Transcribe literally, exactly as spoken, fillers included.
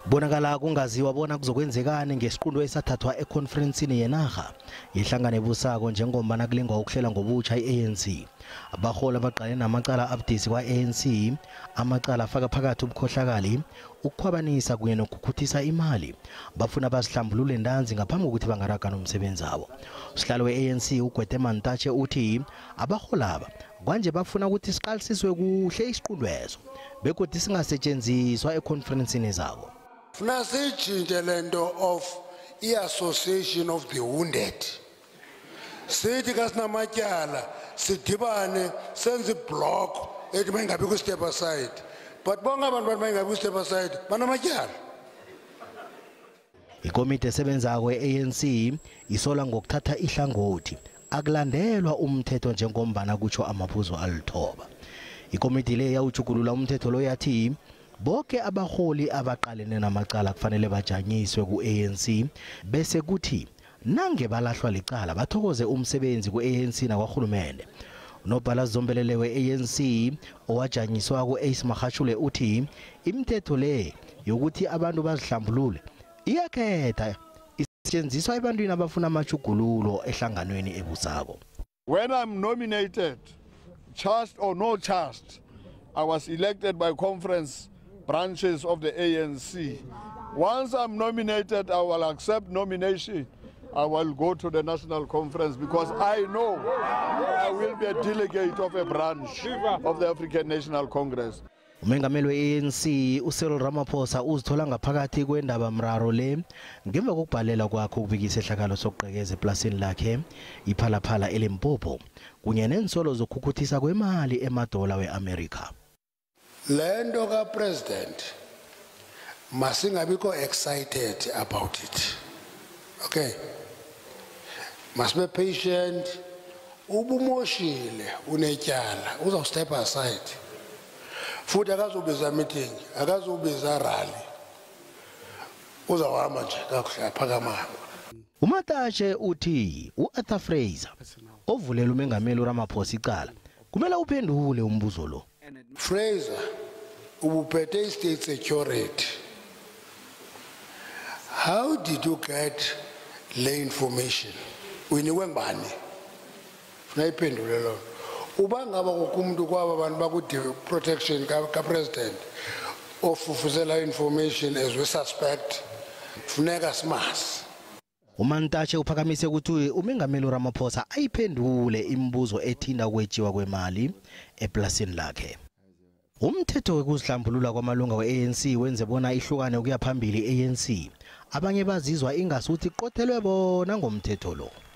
Bonakala kungaziwa bona kuzokwenzekani ngesiqunto esathathwa econferencini yenarha ihlangano ebusako njengombana kulingwa ukuhlela ngobutsha i-A N C. Abarholi abaqale namacala abudisi kwa-A N C, amacala afaka phakathi ubukhohlakali, ukukhwabanisa kunye nokukhuthisa imali. Bafuna basihlambulule ntanzi ngaphambi kokuthi bangaraga nomsebenzi wabo. Usihlalo we-A N C uGwede Mantashe uthi abarholi aba kwanje bafuna ukuthi siqalisiswe kuhle isiqundwezo begodwa singasetshenziswa econferencini zabo. Funa sitshintshe lento of i-association of the wounded. Sithi kasinamatyala sidibane senze iblock ethi bengabi ku-step aside. But bonke abantu bantu bengabi ku-step aside banamatyala. Ikomiti esebenzako e-A N C isola ngokuthatha ihlangothi akulandelwa umthetho njengombana kutsho amabuzo alithoba. Ikomiti le yawujugulula umthetho lo yathi bonke abarholi abaqalene namacala kufanele bajanyiswe ku-A N C bese kuthi nange balahlwa licala bathokoze umsebenzi ku-A N C nakwarhulumende. Unobhala zombelele we-A N C owajanyiswa ku-esikhundleni uthi imithetho le yokuthi abantu bazihlambulule iyakhetha isetshenziswa ebantwini abafuna amajugululo ehlanganweni ebusako. When I'm nominated, charged or no charged, I was elected by conference branches of the A N C. Once I'm nominated, I will accept nomination. I will go to the national conference because I know I will be a delegate of a branch of the African National Congress. Umengameli we-A N C uCyril uzithola ngaphakathi kwendaba mraro le ngemva kokubhalela kwakhe ukubikisa ihlakalo sokuqhekeza eplasini lakhe iphalaphala eLimpopo kunye nensolo zokukhukhutisa kwemali emadola we-America. Lendo ka president masingabiko excited about it. Okay, must be patient. Ubumoshile unetyala uza step aside. Futhi akazobiza meeting, akazobiza rally. Uzawahamba nje kakuhle aphakama. Mantashe uthi u-Arthur Fraser ovulela umengameli uRamaphosa icala kumele uphendule umbuzo lo. Fraser ubuphethe state security. How did you get the information? Uyinikwe ngubani? Funa iphendule lo. Uba ngaba kokumuntu kwaba abantu baku protection ka president ofufuzela information as we suspect funeka simazi. uMantashe uphakamise ukuthi umengameli uRamaphosa ayiphendule imibuzo ethinda ukwetshiwa kwemali eplasini lakhe. Umthetho wokuhlambulula kwamalunga we-A N C wenze bona ihlukane ukuya phambili i-A N C abanye bazizwa ingasuthi iqothelwe bona ngomthetho lo.